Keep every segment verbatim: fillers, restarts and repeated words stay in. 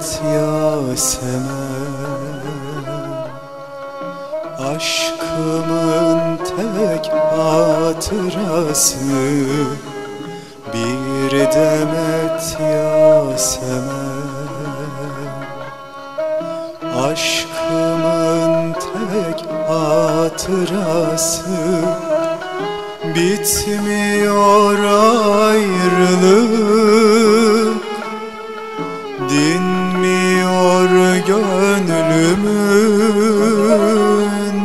demet Yasemen, aşkımın tek hatırası bir demet Yasemen, aşkımın tek hatırası bitmiyor ayrılık, dinmiyor gönlümün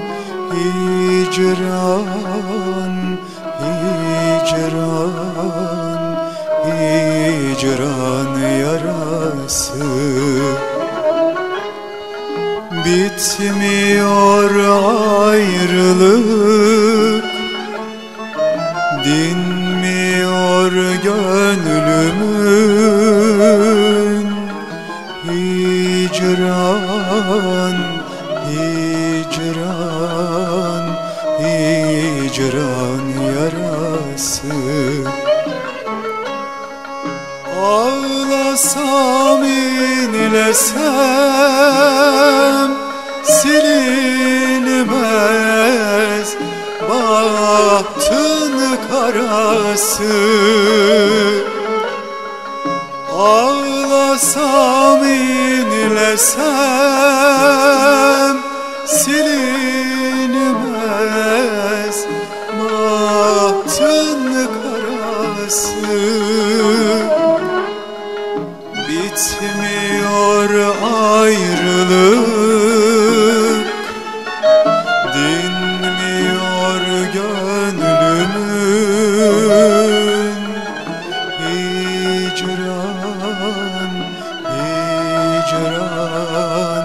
hicran, hicran, hicran yarası. Bitmiyor ayrılık, dinmiyor gönlümün hicran, hicran, hicran yarası. Ağlasam inlesem silinmez bahtın karası. Ağlasam inlesem silinmez bahtın karası. Bitmiyor ayrılık, dinmiyor gönlümün hicran, hicran,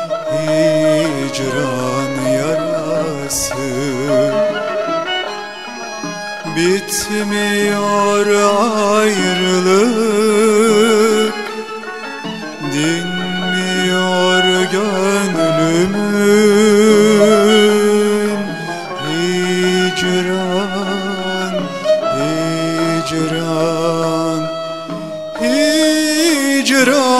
hicran yarası. Bitmiyor ayrılık, dinmiyor gönlümün hicran, hicran, hicran.